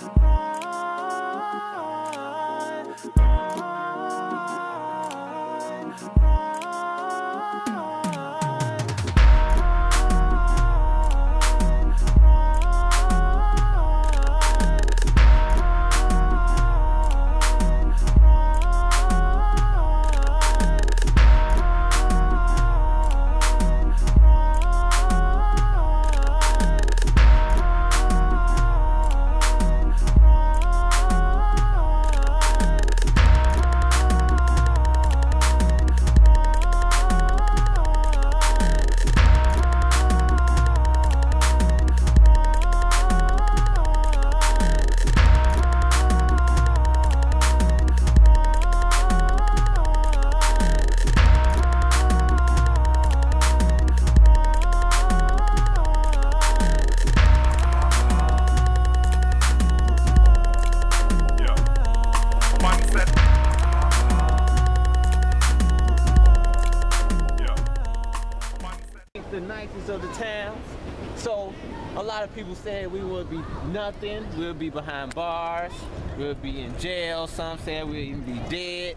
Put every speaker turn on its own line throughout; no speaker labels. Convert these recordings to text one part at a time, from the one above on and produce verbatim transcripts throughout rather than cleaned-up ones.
The nicest of the towns. So a lot of people said we would be nothing. We'll be behind bars. We'll be in jail. Some said we'll even be dead.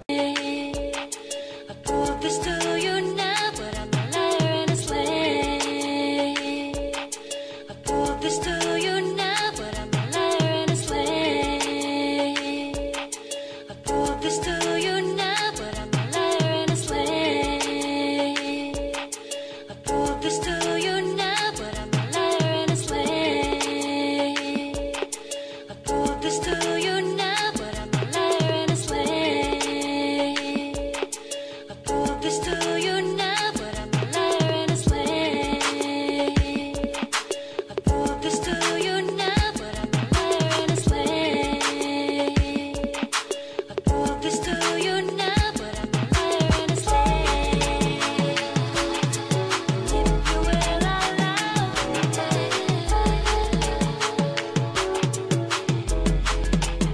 I prove this to you now, but I'm a liar and a slave. I prove this to you now, but I'm a liar and a slave. I prove this to you now, but I'm a liar and a slave. I prove this to you now, but I'm a liar and a slave. I prove this to you now, but I'm a liar and a slave. I prove this to you now, but I'm a liar and a slave. I prove this to you now, but I'm a liar and a slave. I prove this to you now, but I'm a liar and a slave. If you will allow me,